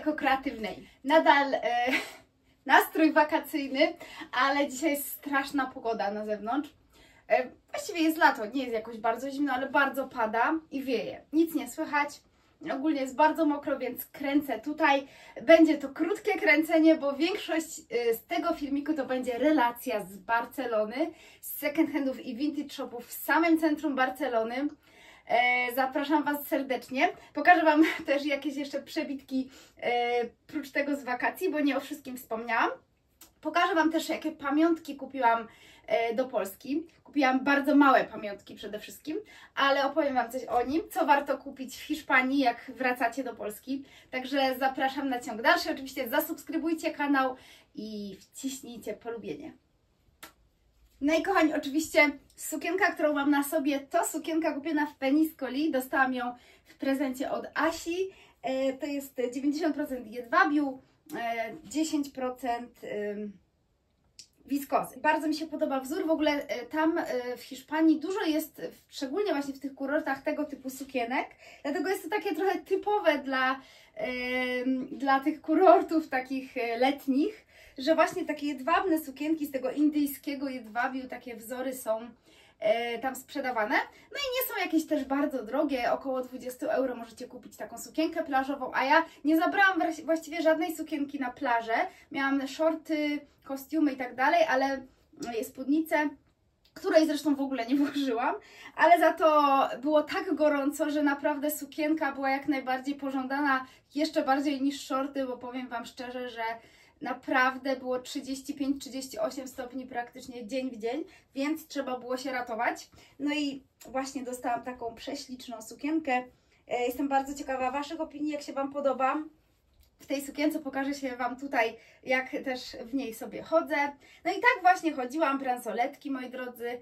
jako kreatywnej. Nadal nastrój wakacyjny, ale dzisiaj jest straszna pogoda na zewnątrz. Właściwie jest lato, nie jest jakoś bardzo zimno, ale bardzo pada i wieje. Nic nie słychać. Ogólnie jest bardzo mokro, więc kręcę tutaj. Będzie to krótkie kręcenie, bo większość z tego filmiku to będzie relacja z Barcelony, z second handów i vintage shopów w samym centrum Barcelony. Zapraszam Was serdecznie. Pokażę Wam też jakieś jeszcze przebitki prócz tego z wakacji, bo nie o wszystkim wspomniałam. Pokażę Wam też, jakie pamiątki kupiłam do Polski. Kupiłam bardzo małe pamiątki przede wszystkim, ale opowiem Wam coś o nim, co warto kupić w Hiszpanii, jak wracacie do Polski. Także zapraszam na ciąg dalszy. Oczywiście zasubskrybujcie kanał i wciśnijcie polubienie. No i kochani, oczywiście sukienka, którą mam na sobie, to sukienka kupiona w Peniscoli. Dostałam ją w prezencie od Asi. To jest 90% jedwabiu, 10% wiskozy. Bardzo mi się podoba wzór. W ogóle tam w Hiszpanii dużo jest, szczególnie właśnie w tych kurortach, tego typu sukienek. Dlatego jest to takie trochę typowe dla tych kurortów takich letnich, że właśnie takie jedwabne sukienki z tego indyjskiego jedwabiu, takie wzory są tam sprzedawane. No i nie są jakieś też bardzo drogie, około 20 euro możecie kupić taką sukienkę plażową, a ja nie zabrałam właściwie żadnej sukienki na plażę. Miałam shorty, kostiumy i tak dalej, ale spódnicę, której zresztą w ogóle nie włożyłam, ale za to było tak gorąco, że naprawdę sukienka była jak najbardziej pożądana, jeszcze bardziej niż shorty, bo powiem Wam szczerze, że naprawdę było 35-38 stopni praktycznie dzień w dzień, więc trzeba było się ratować. No i właśnie dostałam taką prześliczną sukienkę. Jestem bardzo ciekawa Waszych opinii, jak się Wam podoba. W tej sukience pokażę się Wam tutaj, jak też w niej sobie chodzę. No i tak właśnie chodziłam, bransoletki, moi drodzy.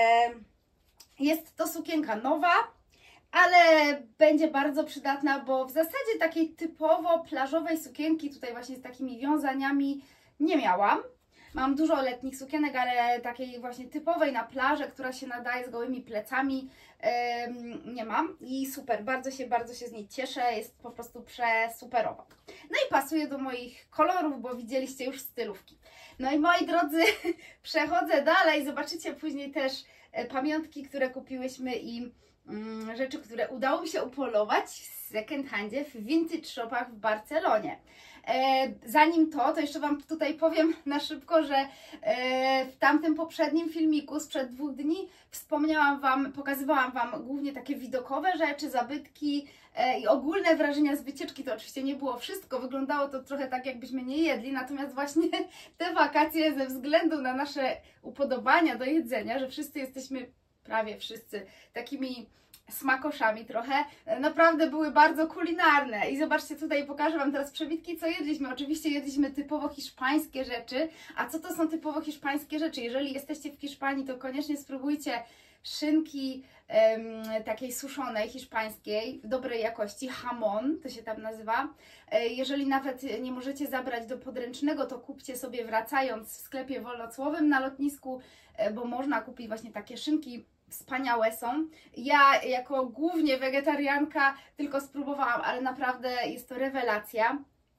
Jest to sukienka nowa, ale będzie bardzo przydatna, bo w zasadzie takiej typowo plażowej sukienki, tutaj właśnie z takimi wiązaniami, nie miałam. Mam dużo letnich sukienek, ale takiej właśnie typowej na plażę, która się nadaje z gołymi plecami, nie mam. I super, bardzo się z niej cieszę, jest po prostu przesuperowa. No i pasuje do moich kolorów, bo widzieliście już stylówki. No i moi drodzy, przechodzę dalej, zobaczycie później też pamiątki, które kupiłyśmy i rzeczy, które udało mi się upolować w second handzie, w vintage shopach w Barcelonie. Zanim to jeszcze Wam tutaj powiem na szybko, że w tamtym poprzednim filmiku sprzed 2 dni pokazywałam Wam głównie takie widokowe rzeczy, zabytki i ogólne wrażenia z wycieczki. To oczywiście nie było wszystko, wyglądało to trochę tak, jakbyśmy nie jedli, natomiast właśnie te wakacje ze względu na nasze upodobania do jedzenia, że wszyscy jesteśmy, prawie wszyscy, takimi smakoszami trochę, naprawdę były bardzo kulinarne. I zobaczcie, tutaj pokażę Wam teraz przebitki, co jedliśmy. Oczywiście jedliśmy typowo hiszpańskie rzeczy. A co to są typowo hiszpańskie rzeczy? Jeżeli jesteście w Hiszpanii, to koniecznie spróbujcie szynki takiej suszonej, hiszpańskiej, w dobrej jakości, hamon, to się tam nazywa. Jeżeli nawet nie możecie zabrać do podręcznego, to kupcie sobie wracając w sklepie wolnocłowym na lotnisku, bo można kupić właśnie takie szynki. Wspaniałe są. Ja jako głównie wegetarianka tylko spróbowałam, ale naprawdę jest to rewelacja.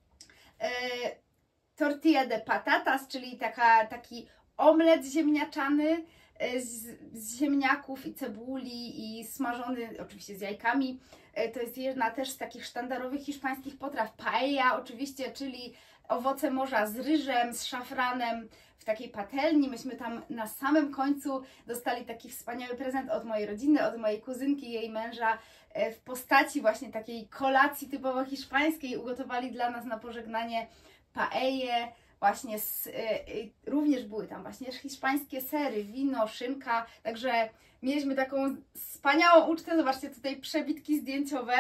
Tortilla de patatas, czyli taki omlet ziemniaczany z ziemniaków i cebuli i smażony oczywiście z jajkami. To jest jedna też z takich sztandarowych hiszpańskich potraw. Paella oczywiście, czyli owoce morza z ryżem, z szafranem w takiej patelni. Myśmy tam na samym końcu dostali taki wspaniały prezent od mojej rodziny, od mojej kuzynki i jej męża w postaci właśnie takiej kolacji typowo hiszpańskiej. Ugotowali dla nas na pożegnanie paellę. Właśnie również były tam właśnie hiszpańskie sery, wino, szynka, także mieliśmy taką wspaniałą ucztę. Zobaczcie tutaj przebitki zdjęciowe.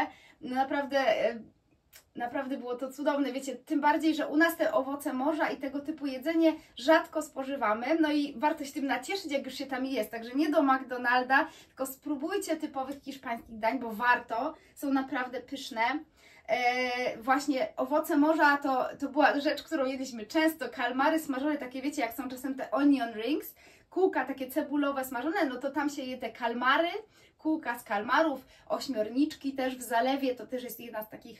Naprawdę było to cudowne, wiecie, tym bardziej, że u nas te owoce morza i tego typu jedzenie rzadko spożywamy, no i warto się tym nacieszyć, jak już się tam jest, także nie do McDonalda, tylko spróbujcie typowych hiszpańskich dań, bo warto, są naprawdę pyszne. Właśnie owoce morza to była rzecz, którą jedliśmy często, kalmary smażone, takie wiecie, jak są czasem te onion rings, kółka takie cebulowe smażone, no to tam się je te kalmary, kółka z kalmarów, ośmiorniczki też w zalewie, to też jest jedna z takich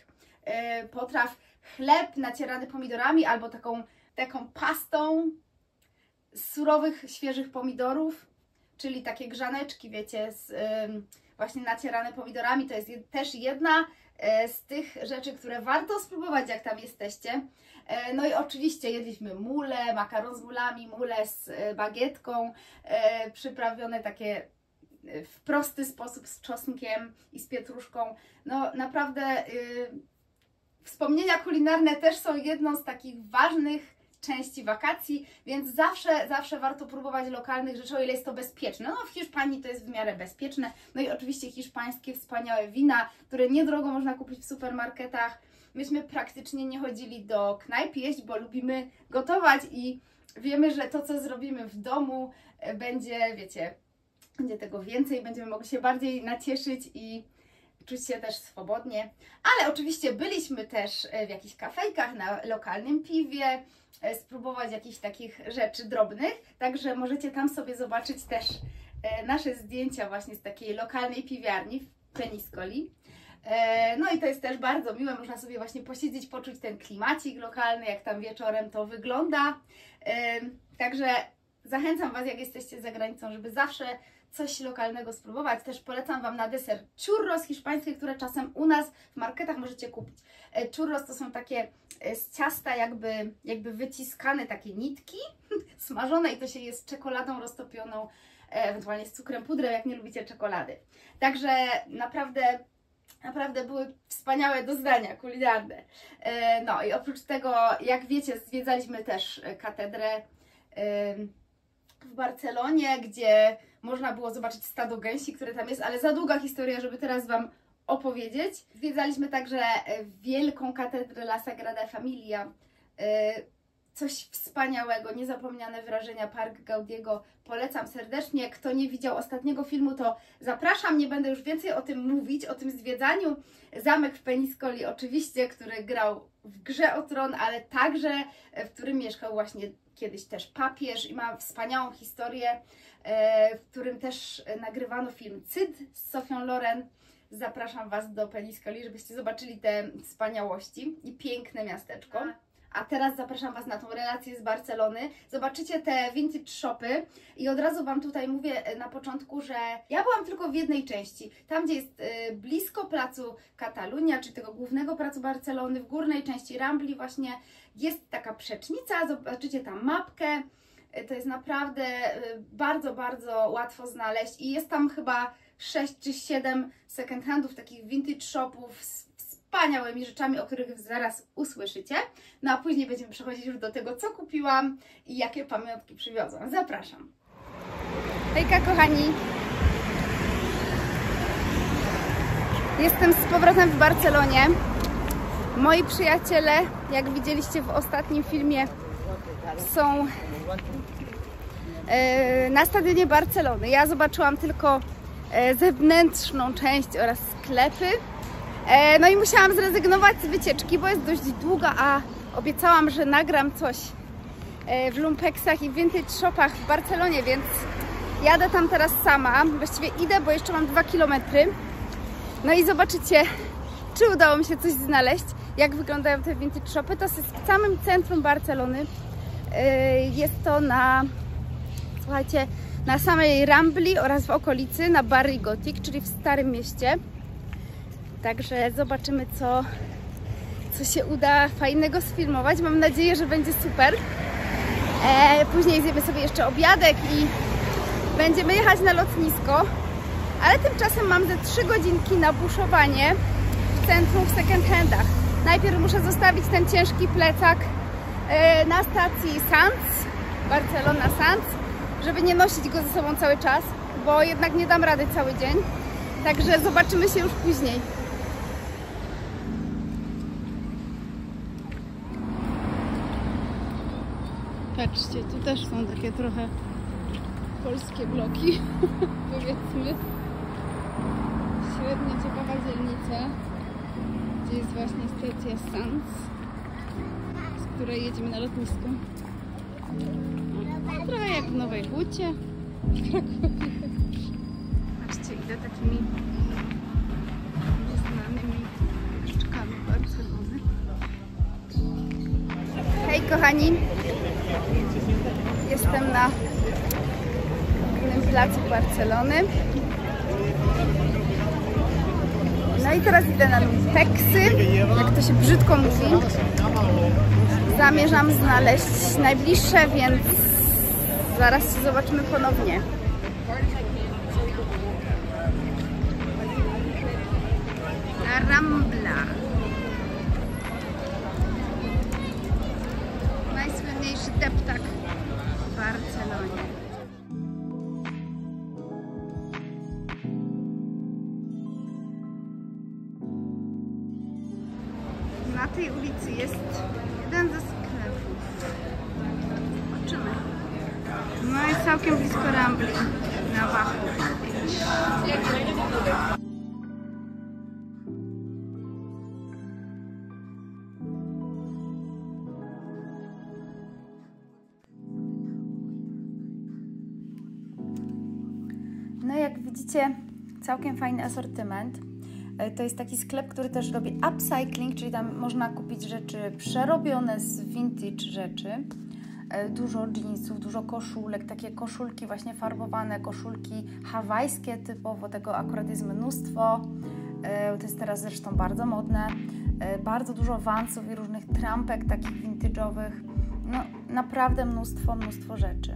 potraw chleb nacierany pomidorami albo taką pastą z surowych, świeżych pomidorów, czyli takie grzaneczki, wiecie, właśnie nacierane pomidorami. To jest też jedna z tych rzeczy, które warto spróbować, jak tam jesteście. No i oczywiście jedliśmy mule, makaron z mulami, mule z bagietką, przyprawione takie w prosty sposób z czosnkiem i z pietruszką. No naprawdę wspomnienia kulinarne też są jedną z takich ważnych części wakacji, więc zawsze warto próbować lokalnych rzeczy, o ile jest to bezpieczne. No w Hiszpanii to jest w miarę bezpieczne. No i oczywiście hiszpańskie wspaniałe wina, które niedrogo można kupić w supermarketach. Myśmy praktycznie nie chodzili do knajp jeść, bo lubimy gotować i wiemy, że to, co zrobimy w domu, będzie, wiecie, będzie tego więcej, będziemy mogli się bardziej nacieszyć i czuć się też swobodnie. Ale oczywiście byliśmy też w jakichś kafejkach, na lokalnym piwie, spróbować jakichś takich rzeczy drobnych, także możecie tam sobie zobaczyć też nasze zdjęcia właśnie z takiej lokalnej piwiarni w Peniscoli. No i to jest też bardzo miłe, można sobie właśnie posiedzieć, poczuć ten klimacik lokalny, jak tam wieczorem to wygląda. Także zachęcam Was, jak jesteście za granicą, żeby zawsze coś lokalnego spróbować. Też polecam Wam na deser churros hiszpańskie, które czasem u nas w marketach możecie kupić. Churros to są takie z ciasta jakby wyciskane takie nitki, smażone i to się je z czekoladą roztopioną, ewentualnie z cukrem pudrem, jak nie lubicie czekolady. Także naprawdę były wspaniałe doznania kulinarne. No i oprócz tego, jak wiecie, zwiedzaliśmy też katedrę w Barcelonie, gdzie można było zobaczyć stado gęsi, które tam jest, ale za długa historia, żeby teraz Wam opowiedzieć. Zwiedzaliśmy także wielką katedrę La Sagrada Familia. Coś wspaniałego, niezapomniane wrażenia, Park Gaudiego. Polecam serdecznie. Kto nie widział ostatniego filmu, to zapraszam. Nie będę już więcej o tym mówić, o tym zwiedzaniu. Zamek w Peniscoli oczywiście, który grał w Grze o Tron, ale także w którym mieszkał właśnie kiedyś też papież i ma wspaniałą historię, w którym też nagrywano film Cyd z Sofią Loren. Zapraszam Was do Peniscoli, żebyście zobaczyli te wspaniałości i piękne miasteczko. A teraz zapraszam Was na tą relację z Barcelony. Zobaczycie te vintage shopy i od razu Wam tutaj mówię na początku, że ja byłam tylko w jednej części. Tam, gdzie jest blisko placu Katalunia, czyli tego głównego placu Barcelony, w górnej części Rambli właśnie jest taka przecznica. Zobaczycie tam mapkę. To jest naprawdę bardzo, bardzo łatwo znaleźć i jest tam chyba 6 czy 7 second handów, takich vintage shopów z wspaniałymi rzeczami, o których zaraz usłyszycie. No a później będziemy przechodzić już do tego, co kupiłam i jakie pamiątki przywiozłam. Zapraszam. Hejka kochani! Jestem z powrotem w Barcelonie. Moi przyjaciele, jak widzieliście w ostatnim filmie, są na stadionie Barcelony. Ja zobaczyłam tylko zewnętrzną część oraz sklepy. No i musiałam zrezygnować z wycieczki, bo jest dość długa, a obiecałam, że nagram coś w lumpeksach i vintage shopach w Barcelonie, więc jadę tam teraz sama. Właściwie idę, bo jeszcze mam 2 km. No i zobaczycie, czy udało mi się coś znaleźć, jak wyglądają te vintage shopy. To jest w samym centrum Barcelony. Jest to słuchajcie, na samej Rambli oraz w okolicy, na Barri Gòtic, czyli w Starym Mieście. Także zobaczymy, co się uda fajnego sfilmować. Mam nadzieję, że będzie super. Później zjemy sobie jeszcze obiadek i będziemy jechać na lotnisko. Ale tymczasem mam ze 3 godzinki na buszowanie w centrum w second handach. Najpierw muszę zostawić ten ciężki plecak na stacji Sants, Barcelona Sants, żeby nie nosić go ze sobą cały czas, bo jednak nie dam rady cały dzień. Także zobaczymy się już później. Patrzcie, tu też są takie trochę polskie bloki, powiedzmy. Średnio ciekawa dzielnica, gdzie jest właśnie stacja Sants, z której jedziemy na lotnisko. No, trochę jak w Nowej Hucie, w Krakowie. Patrzcie, idę takimi nieznanymi ścieżkami. ulicami Barcelony. Hej kochani, jestem na głównym placu Barcelony. No i teraz idę na Lumteksy, jak to się brzydko mówi. Zamierzam znaleźć najbliższe, więc zaraz się zobaczymy ponownie. La Rambla. Najsłynniejszy deptak w Barcelonie. Na tej ulicy jest jeden ze sklepów. Zobaczymy. No i całkiem blisko Rambli na Wachu. No jak widzicie, całkiem fajny asortyment. To jest taki sklep, który też robi upcycling, czyli tam można kupić rzeczy przerobione z vintage rzeczy. Dużo jeansów, dużo koszulek, takie koszulki właśnie farbowane, koszulki hawajskie typowo, tego akurat jest mnóstwo. To jest teraz zresztą bardzo modne. Bardzo dużo vansów i różnych trampek takich vintage'owych. No naprawdę mnóstwo rzeczy.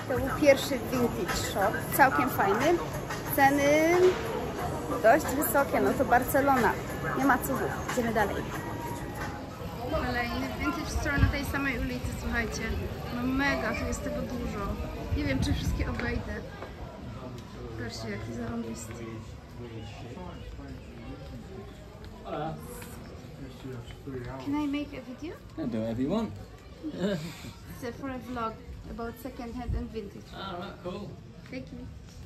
To był pierwszy vintage shop, całkiem fajny. Ceny dość wysokie, no to Barcelona. Nie ma cudu. Idziemy dalej. Kolejny vintage store na tej samej ulicy, słuchajcie. No mega, tu jest tego dużo. Nie wiem, czy wszystkie obejdę. Zobaczcie, jaki zarąbisty. Can I make a video? Yeah, do whatever you want. It's for a vlog about second hand and vintage. Alright, cool. Thank you.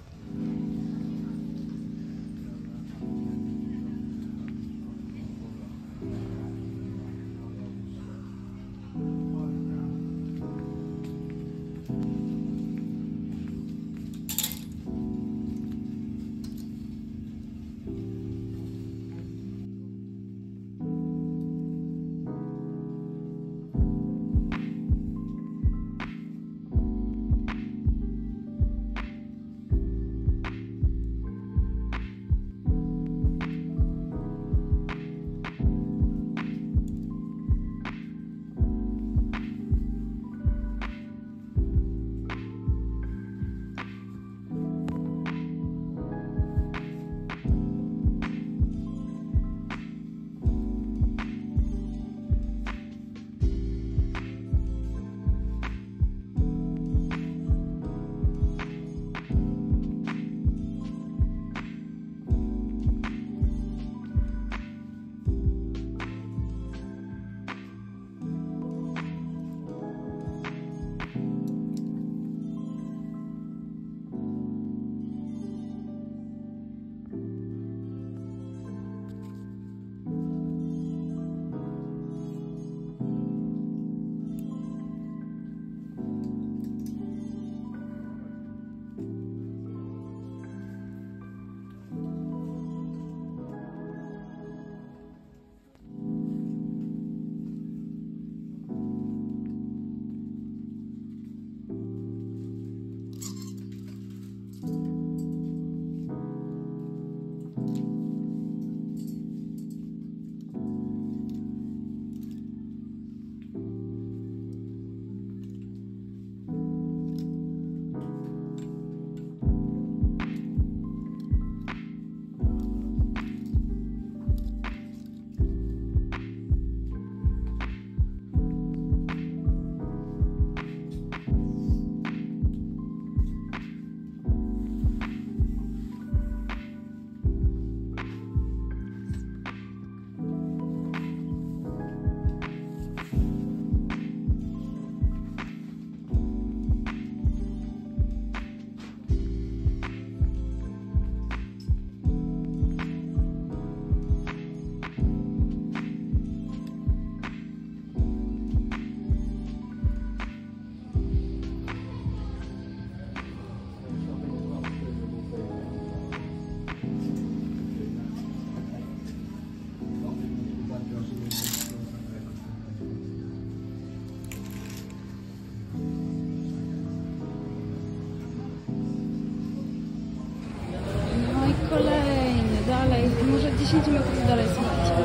Kolejny, dalej, może 10 metrów dalej, słuchajcie.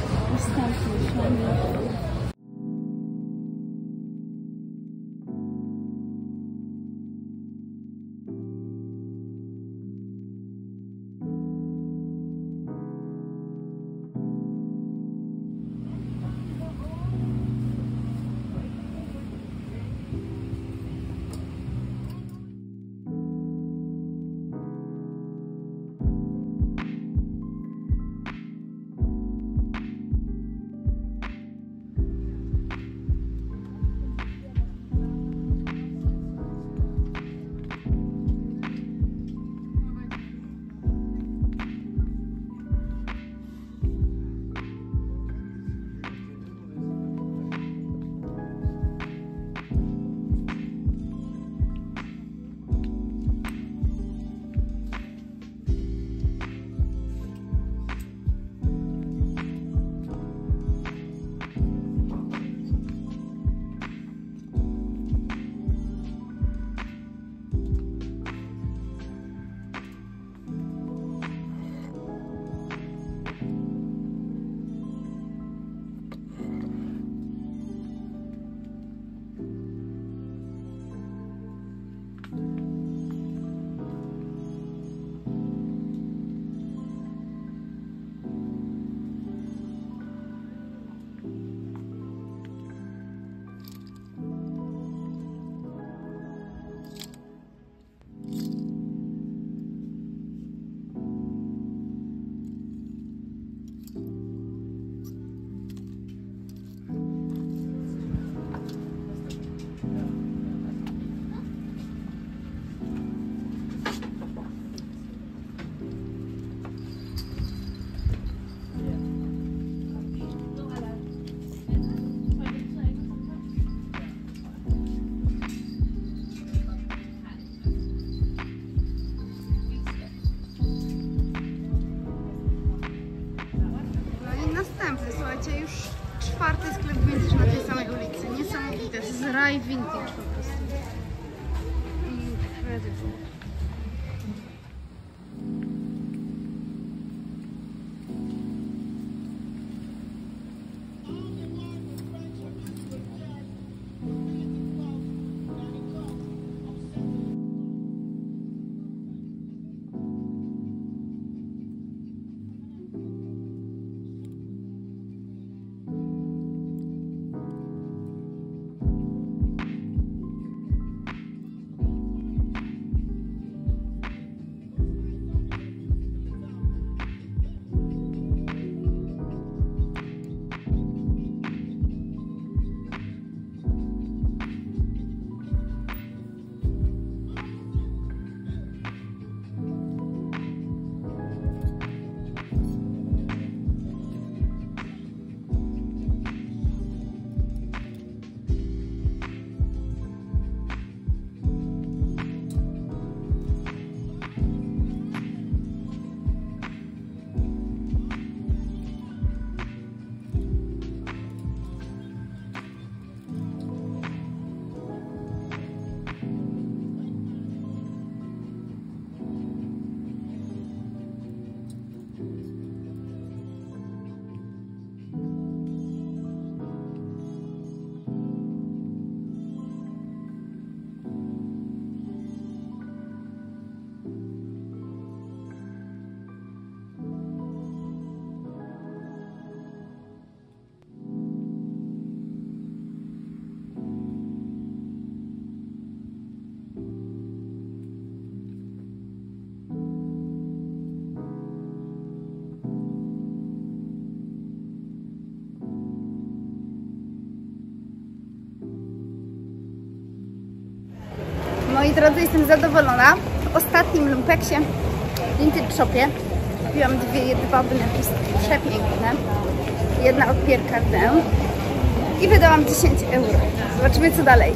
Następny, fajny. high vintage po prostu. Incredible. Moi drodzy, jestem zadowolona. W ostatnim lumpeksie w Vintage Shopie kupiłam dwie jedwabne, przepiękne. Jedna od Pierre Cardin i wydałam 10 euro. Zobaczymy, co dalej.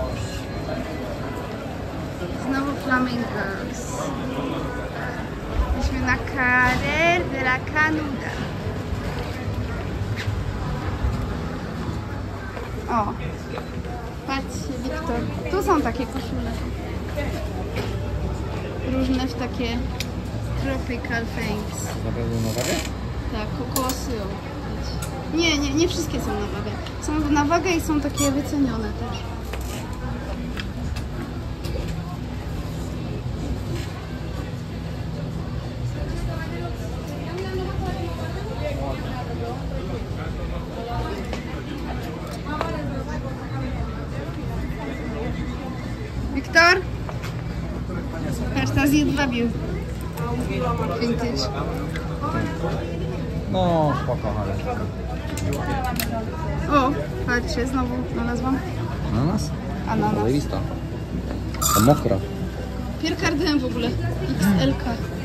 Znowu flamingos. Jesteśmy na Carrer de la Canuda. O, patrzcie, Wiktor. Tu są takie koszule. Różne w takie tropical things. Na pewno na wagę? Tak, kokosy. Nie wszystkie są na wagę. Są na wagę i są takie wycenione też. Wiktor? Patrz, teraz jedwabił. Vintage. No, spoko, ale... O, patrzcie, znowu znalazłam Ananas? ananas. Zajebista. To mokra. Pierre Cardin w ogóle. XL-ka.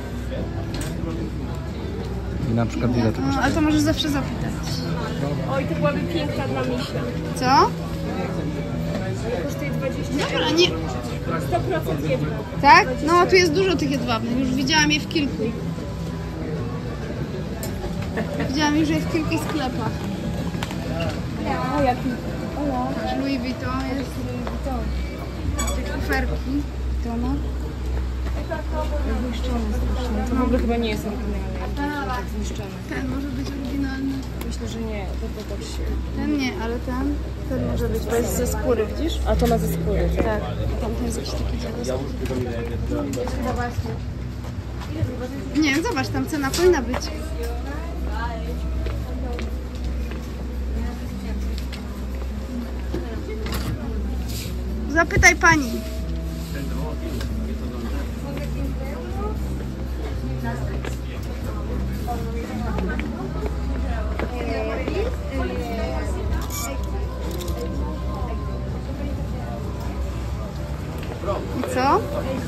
I na przykład ile to No, kosztuje? ale to możesz zawsze zapytać. Oj, to byłaby piękna dla misia. Co? Kosztuje 20. Dobra, nie. 100% jedno. Tak? No, tu jest dużo tych jedwabnych. Już widziałam je w kilku. Widziałam już je w kilku sklepach. O, jaki. Patrz, Louis Vuitton jest. Te kuferki. To no. Zniszczone strasznie. To w ogóle chyba nie jest oryginalne. Tak zniszczone. Ten może być oryginalny. Myślę, że nie. To tak się... Ten nie, ale ten może być. To jest ze skóry, widzisz? A to ma ze skóry, tak? Tak. Tam to jest jakiś taki dziadek. Nie, zobacz, tam cena powinna być. Zapytaj pani. I co?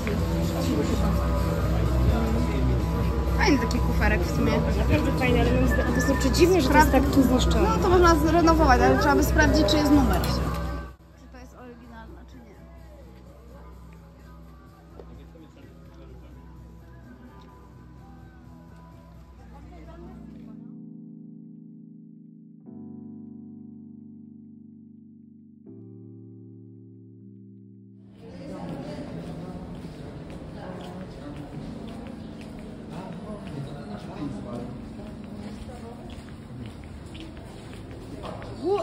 Fajny taki kuferek w sumie. Bardzo fajne, ale mam to jest jeszcze dziwne, że to jest tak tu zniszczone. No to można zrenowować, ale trzeba by sprawdzić, czy jest numer. Czy to jest oryginalna, czy nie.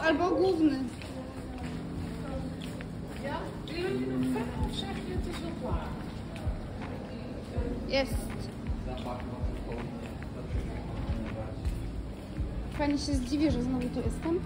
Albo główny. Jest. Fajnie się zdziwię, że znowu tu jestem.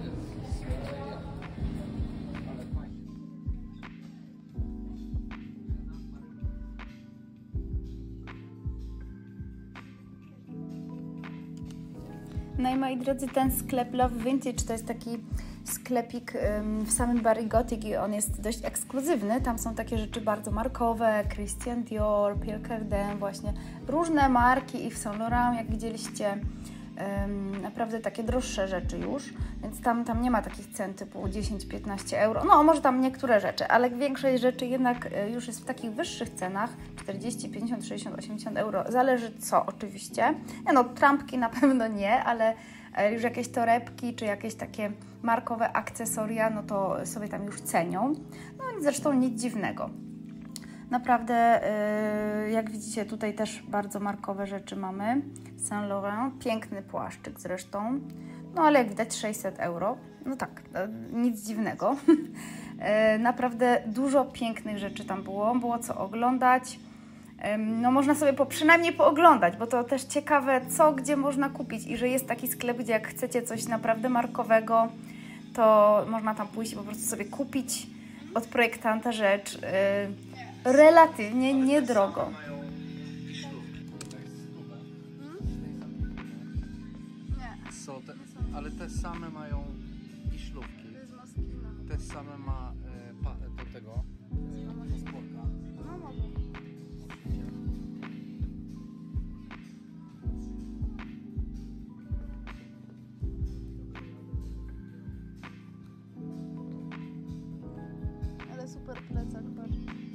No i moi drodzy, ten sklep Love Vintage to jest taki sklepik w samym Barry Gothic i on jest dość ekskluzywny. Tam są takie rzeczy bardzo markowe, Christian Dior, Pierre Cardin, właśnie różne marki i w Saint Laurent, jak widzieliście, naprawdę takie droższe rzeczy już, więc tam nie ma takich cen typu 10-15 euro. No może tam niektóre rzeczy, ale większość rzeczy jednak już jest w takich wyższych cenach, 40, 50, 60, 80 euro. Zależy co oczywiście. No trampki na pewno nie, ale już jakieś torebki czy jakieś takie markowe akcesoria, no to sobie tam już cenią. No i zresztą nic dziwnego. Naprawdę, jak widzicie, tutaj też bardzo markowe rzeczy mamy. Saint Laurent, piękny płaszczyk zresztą. No ale jak widać 600 euro. No tak, nic dziwnego. Naprawdę dużo pięknych rzeczy tam było co oglądać. No można sobie przynajmniej pooglądać, bo to też ciekawe, co gdzie można kupić i że jest taki sklep, gdzie jak chcecie coś naprawdę markowego, to można tam pójść i po prostu sobie kupić od projektanta rzecz relatywnie niedrogo. Ale te same mają i szlówki. Te same ma do tego. Ale super plecak, patrz.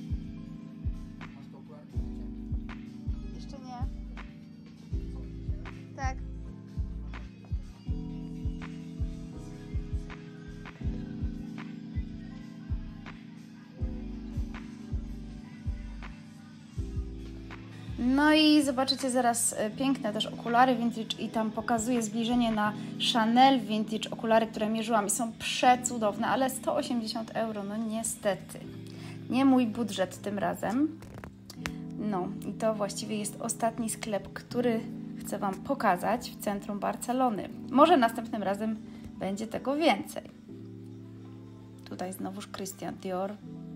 Jeszcze nie. Tak. No i zobaczycie zaraz piękne też okulary vintage i tam pokazuję zbliżenie na Chanel vintage okulary, które mierzyłam i są przecudowne, ale 180 euro, no niestety. Nie mój budżet tym razem. No i to właściwie jest ostatni sklep, który chcę Wam pokazać w centrum Barcelony. Może następnym razem będzie tego więcej. Tutaj znowuż Christian Dior.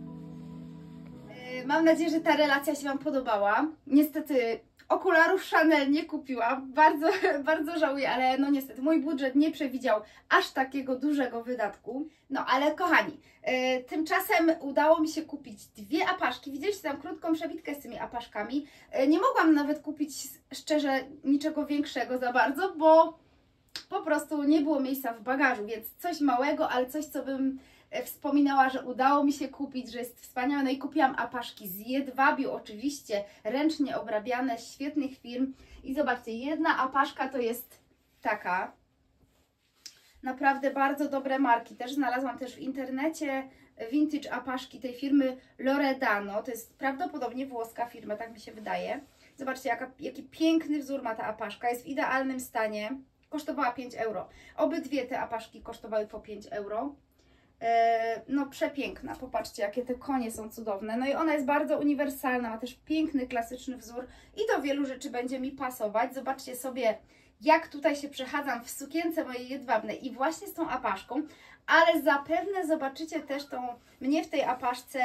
Mam nadzieję, że ta relacja się Wam podobała. Niestety okularów Chanel nie kupiłam. Bardzo żałuję, ale no niestety mój budżet nie przewidział aż takiego dużego wydatku. No ale kochani, tymczasem udało mi się kupić dwie apaszki. Widzieliście tam krótką przebitkę z tymi apaszkami. Nie mogłam nawet kupić szczerze niczego większego za bardzo, bo po prostu nie było miejsca w bagażu, więc coś małego, ale coś, co bym wspominała, że udało mi się kupić, że jest wspaniałe. No i kupiłam apaszki z Jedwabiu, oczywiście, ręcznie obrabiane, z świetnych firm. I zobaczcie, jedna apaszka to jest taka. Naprawdę bardzo dobre marki. Też znalazłam też w internecie vintage apaszki tej firmy Loredano. To jest prawdopodobnie włoska firma, tak mi się wydaje. Zobaczcie, jaki piękny wzór ma ta apaszka. Jest w idealnym stanie. Kosztowała 5 euro. Obydwie te apaszki kosztowały po 5 euro. No przepiękna, popatrzcie jakie te konie są cudowne, no i ona jest bardzo uniwersalna, ma też piękny, klasyczny wzór i do wielu rzeczy będzie mi pasować. Zobaczcie sobie, jak tutaj się przechadzam w sukience mojej jedwabnej i właśnie z tą apaszką, ale zapewne zobaczycie też mnie w tej apaszce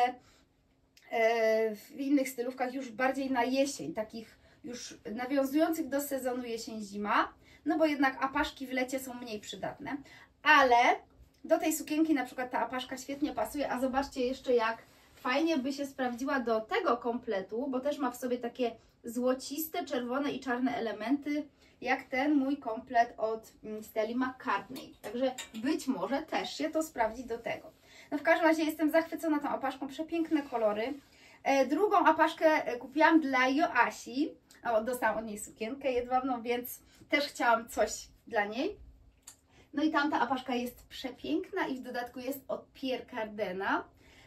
w innych stylówkach już bardziej na jesień, takich już nawiązujących do sezonu jesień-zima, no bo jednak apaszki w lecie są mniej przydatne, ale do tej sukienki na przykład ta apaszka świetnie pasuje, a zobaczcie jeszcze jak fajnie by się sprawdziła do tego kompletu, bo też ma w sobie takie złociste, czerwone i czarne elementy, jak ten mój komplet od Stella McCartney. Także być może też się to sprawdzi do tego. No w każdym razie jestem zachwycona tą apaszką, przepiękne kolory. Drugą apaszkę kupiłam dla Joasi, dostałam od niej sukienkę jedwabną, więc też chciałam coś dla niej. No i tamta apaszka jest przepiękna i w dodatku jest od Pierre Cardina.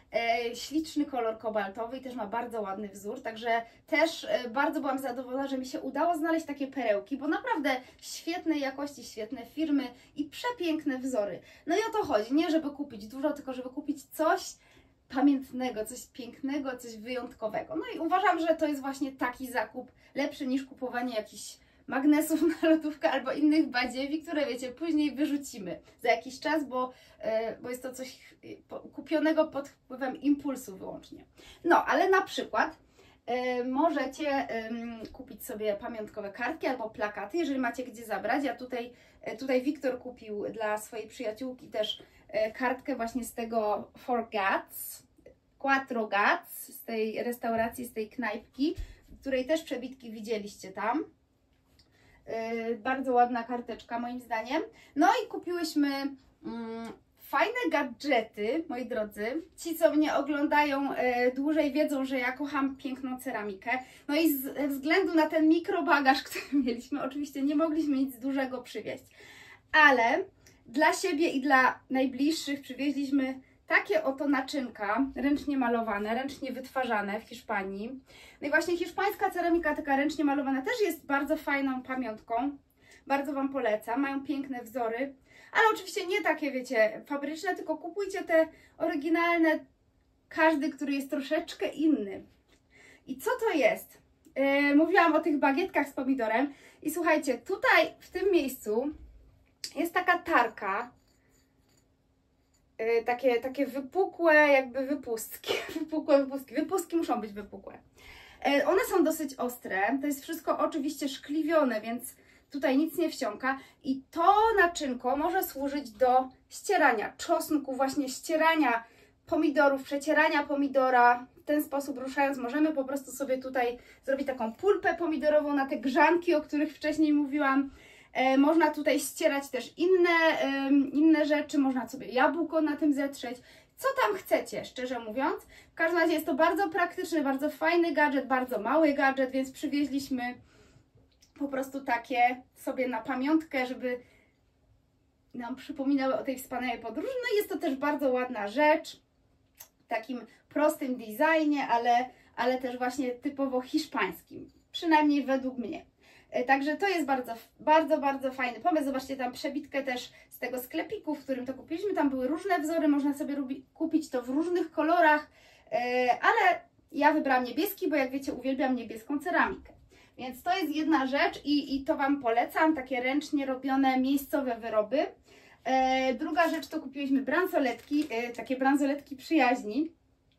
śliczny kolor kobaltowy i też ma bardzo ładny wzór, także też bardzo byłam zadowolona, że mi się udało znaleźć takie perełki, bo naprawdę świetnej jakości, świetne firmy i przepiękne wzory. No i o to chodzi, nie żeby kupić dużo, tylko żeby kupić coś pamiętnego, coś pięknego, coś wyjątkowego. No i uważam, że to jest właśnie taki zakup lepszy niż kupowanie jakichś magnesów na lodówkę albo innych badziewi, które wiecie, później wyrzucimy za jakiś czas, bo jest to coś kupionego pod wpływem impulsu wyłącznie. No, ale na przykład możecie kupić sobie pamiątkowe kartki albo plakaty, jeżeli macie gdzie zabrać. Ja tutaj Wiktor kupił dla swojej przyjaciółki też kartkę właśnie z tego Quattro Gats, z tej restauracji, z tej knajpki, której też przebitki widzieliście tam. Bardzo ładna karteczka moim zdaniem. No i kupiłyśmy fajne gadżety, moi drodzy. Ci, co mnie oglądają dłużej, wiedzą, że ja kocham piękną ceramikę. No i ze względu na ten mikrobagaż, który mieliśmy, oczywiście nie mogliśmy nic dużego przywieźć. Ale dla siebie i dla najbliższych przywieźliśmy takie oto naczynka, ręcznie malowane, ręcznie wytwarzane w Hiszpanii. No i właśnie hiszpańska ceramika taka ręcznie malowana też jest bardzo fajną pamiątką. Bardzo Wam polecam, mają piękne wzory. Ale oczywiście nie takie, wiecie, fabryczne, tylko kupujcie te oryginalne, każdy, który jest troszeczkę inny. I co to jest? Mówiłam o tych bagietkach z pomidorem i słuchajcie, tutaj w tym miejscu jest taka tarka, takie wypukłe jakby wypustki, wypustki muszą być wypukłe. One są dosyć ostre, to jest wszystko oczywiście szkliwione, więc tutaj nic nie wsiąka i to naczynko może służyć do ścierania czosnku, właśnie ścierania pomidorów, przecierania pomidora. W ten sposób ruszając możemy po prostu sobie tutaj zrobić taką pulpę pomidorową na te grzanki, o których wcześniej mówiłam. Można tutaj ścierać też inne rzeczy, można sobie jabłko na tym zetrzeć. Co tam chcecie, szczerze mówiąc. W każdym razie jest to bardzo praktyczny, bardzo fajny gadżet, bardzo mały gadżet, więc przywieźliśmy po prostu takie sobie na pamiątkę, żeby nam przypominały o tej wspaniałej podróży. No i jest to też bardzo ładna rzecz, w takim prostym designie, ale też właśnie typowo hiszpańskim, przynajmniej według mnie. Także to jest bardzo fajny pomysł. Zobaczcie tam przebitkę też z tego sklepiku, w którym to kupiliśmy. Tam były różne wzory, można sobie kupić to w różnych kolorach, ale ja wybrałam niebieski, bo jak wiecie, uwielbiam niebieską ceramikę. Więc to jest jedna rzecz i to Wam polecam, takie ręcznie robione miejscowe wyroby. Druga rzecz to kupiłyśmy bransoletki, takie bransoletki przyjaźni.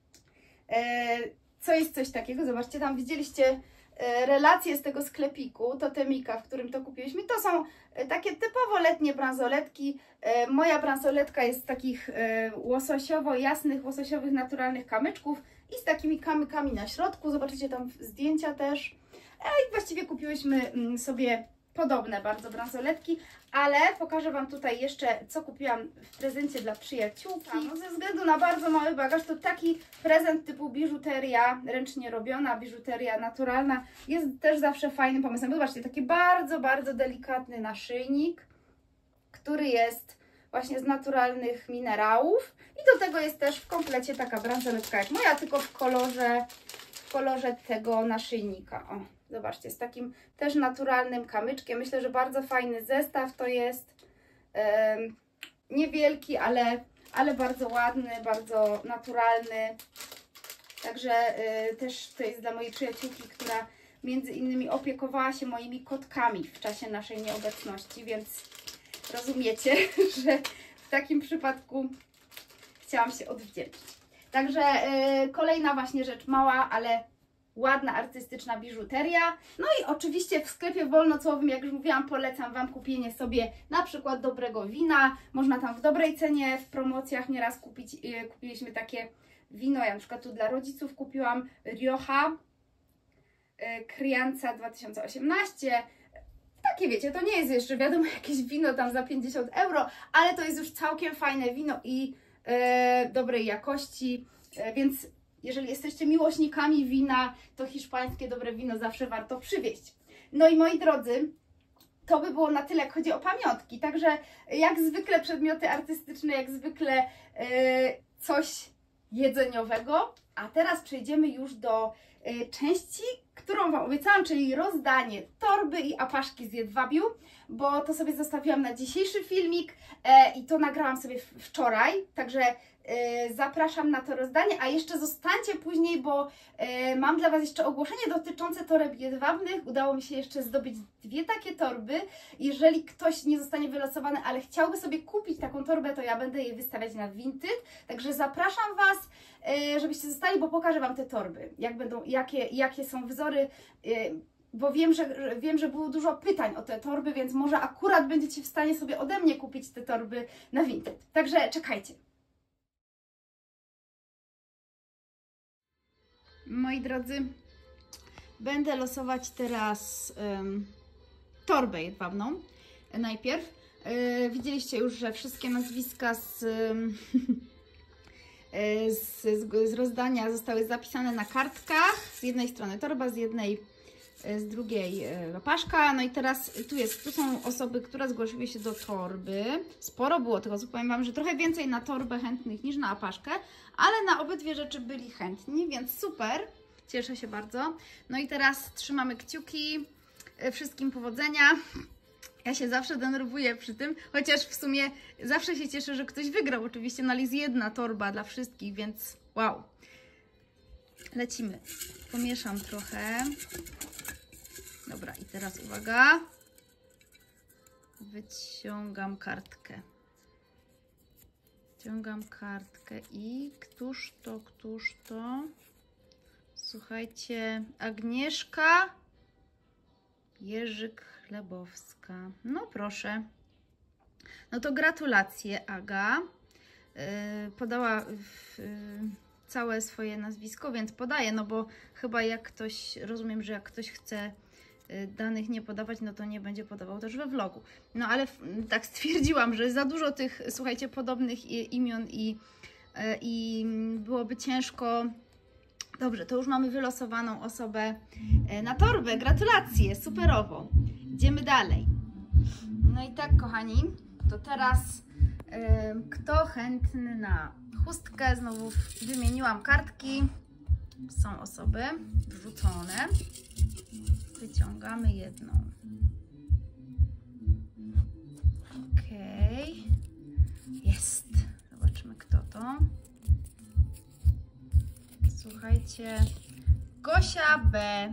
Co jest coś takiego? Zobaczcie, tam widzieliście relacje z tego sklepiku, Totemika, w którym to kupiliśmy. To są takie typowo letnie bransoletki. Moja bransoletka jest z takich łososiowo-jasnych, łososiowych, naturalnych kamyczków i z takimi kamykami na środku. Zobaczycie tam zdjęcia też. I właściwie kupiłyśmy sobie podobne bardzo bransoletki, ale pokażę Wam tutaj jeszcze, co kupiłam w prezencie dla przyjaciółki. No, ze względu na bardzo mały bagaż, to taki prezent typu biżuteria ręcznie robiona, biżuteria naturalna jest też zawsze fajnym pomysłem. Zobaczcie, taki bardzo delikatny naszyjnik, który jest właśnie z naturalnych minerałów i do tego jest też w komplecie taka bransoletka jak moja, tylko w kolorze tego naszyjnika. O, zobaczcie, z takim też naturalnym kamyczkiem. Myślę, że bardzo fajny zestaw to jest. Niewielki, ale bardzo ładny, bardzo naturalny. Także też to jest dla mojej przyjaciółki, która między innymi opiekowała się moimi kotkami w czasie naszej nieobecności, więc rozumiecie, że w takim przypadku chciałam się odwdzięczyć. Także kolejna właśnie rzecz mała, ale ładna, artystyczna biżuteria. No i oczywiście w sklepie wolnocłowym, jak już mówiłam, polecam Wam kupienie sobie na przykład dobrego wina. Można tam w dobrej cenie, w promocjach nieraz kupić. Kupiliśmy takie wino, ja na przykład tu dla rodziców kupiłam Rioja Crianza 2018. Takie wiecie, to nie jest jeszcze wiadomo jakieś wino tam za 50 euro, ale to jest już całkiem fajne wino i dobrej jakości, więc jeżeli jesteście miłośnikami wina, to hiszpańskie dobre wino zawsze warto przywieźć. No i moi drodzy, to by było na tyle, jak chodzi o pamiątki. Także jak zwykle przedmioty artystyczne, jak zwykle coś jedzeniowego. A teraz przejdziemy już do części, którą Wam obiecałam, czyli rozdanie torby i apaszki z jedwabiu, bo to sobie zostawiłam na dzisiejszy filmik i to nagrałam sobie wczoraj, także zapraszam na to rozdanie, a jeszcze zostańcie później, bo mam dla Was jeszcze ogłoszenie dotyczące toreb jedwabnych. Udało mi się jeszcze zdobyć 2 takie torby. Jeżeli ktoś nie zostanie wylosowany, ale chciałby sobie kupić taką torbę, to ja będę je wystawiać na Vinted, także zapraszam Was, żebyście zostali, bo pokażę Wam te torby, jakie są wzory, bo wiem, że było dużo pytań o te torby, więc może akurat będziecie w stanie sobie ode mnie kupić te torby na Vinted. Także czekajcie. Moi drodzy, będę losować teraz torbę jedwabną. Najpierw widzieliście już, że wszystkie nazwiska z rozdania zostały zapisane na kartkach. Z jednej strony torba, z drugiej apaszka. No i teraz tu są osoby, które zgłosiły się do torby. Sporo było tych osób, powiem Wam, że trochę więcej na torbę chętnych niż na apaszkę, ale na obydwie rzeczy byli chętni, więc super, cieszę się bardzo. No i teraz trzymamy kciuki, wszystkim powodzenia. Ja się zawsze denerwuję przy tym, chociaż w sumie zawsze się cieszę, że ktoś wygrał. Oczywiście jest jedna torba dla wszystkich, więc wow. Lecimy. Pomieszam trochę. Dobra, i teraz uwaga. Wyciągam kartkę. Wyciągam kartkę i któż to? Słuchajcie, Agnieszka Jerzyk-Chlebowska. No proszę. No to gratulacje, Aga. Podała całe swoje nazwisko, więc podaję, no bo chyba rozumiem, że jak ktoś chce danych nie podawać, no to nie będzie podawał też we vlogu. No ale tak stwierdziłam, że za dużo tych, słuchajcie, podobnych imion i byłoby ciężko. Dobrze, to już mamy wylosowaną osobę na torbę. Gratulacje, superowo. Idziemy dalej. No i tak, kochani, to teraz kto chętny na chustkę? Znowu wymieniłam kartki. Są osoby wrzucone. Wyciągamy jedną. Okej. Jest. Zobaczmy, kto to. Słuchajcie. Gosia B.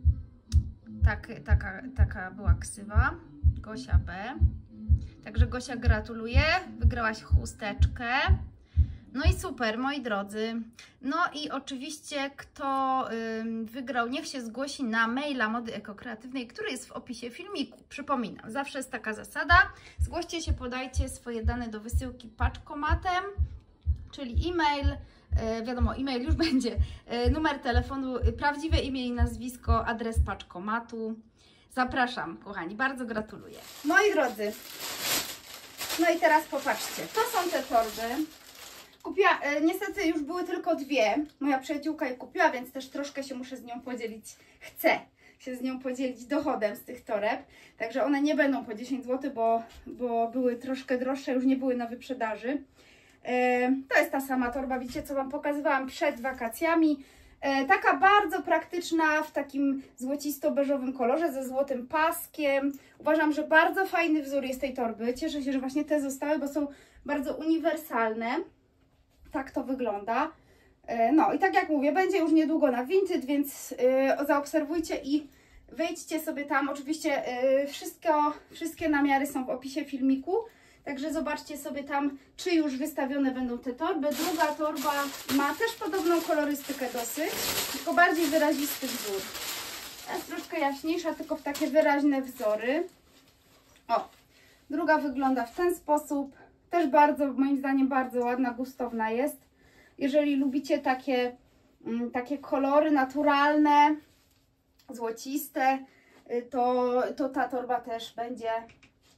Taka była ksywa. Gosia B. Także Gosia, gratuluję. Wygrałaś chusteczkę. No i super, moi drodzy. No i oczywiście kto wygrał, niech się zgłosi na maila Mody Ekokreatywnej, który jest w opisie filmiku. Przypominam, zawsze jest taka zasada. Zgłoście się, podajcie swoje dane do wysyłki paczkomatem, czyli e-mail, wiadomo, e-mail już będzie, numer telefonu, prawdziwe imię i nazwisko, adres paczkomatu. Zapraszam, kochani, bardzo gratuluję. Moi drodzy, no i teraz popatrzcie, to są te torby. Niestety już były tylko 2. Moja przyjaciółka je kupiła, więc też troszkę się muszę z nią podzielić. Chcę się z nią podzielić dochodem z tych toreb. Także one nie będą po 10 zł, bo były troszkę droższe, już nie były na wyprzedaży. To jest ta sama torba, widzicie, co Wam pokazywałam przed wakacjami. Taka bardzo praktyczna, w takim złocisto-beżowym kolorze, ze złotym paskiem. Uważam, że bardzo fajny wzór jest tej torby. Cieszę się, że właśnie te zostały, bo są bardzo uniwersalne. Tak to wygląda. No i tak jak mówię, będzie już niedługo na Vinted, więc zaobserwujcie i wejdźcie sobie tam. Oczywiście wszystkie namiary są w opisie filmiku, także zobaczcie sobie tam, czy już wystawione będą te torby. Druga torba ma też podobną kolorystykę dosyć, tylko bardziej wyrazisty wzór. Jest troszkę jaśniejsza, tylko w takie wyraźne wzory. O, druga wygląda w ten sposób. Też bardzo, moim zdaniem, bardzo ładna, gustowna jest. Jeżeli lubicie takie kolory naturalne, złociste, to ta torba też będzie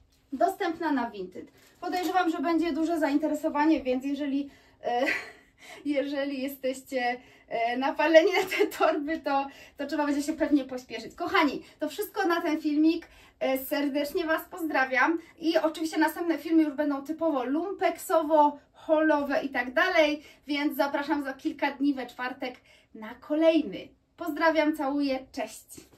dostępna na Vinted. Podejrzewam, że będzie duże zainteresowanie, więc jeżeli jeżeli jesteście napaleni na te torby, to trzeba będzie się pewnie pośpieszyć. Kochani, to wszystko na ten filmik. Serdecznie Was pozdrawiam i oczywiście następne filmy już będą typowo lumpeksowo, holowe i tak dalej, więc zapraszam za kilka dni we czwartek na kolejny. Pozdrawiam, całuję, cześć!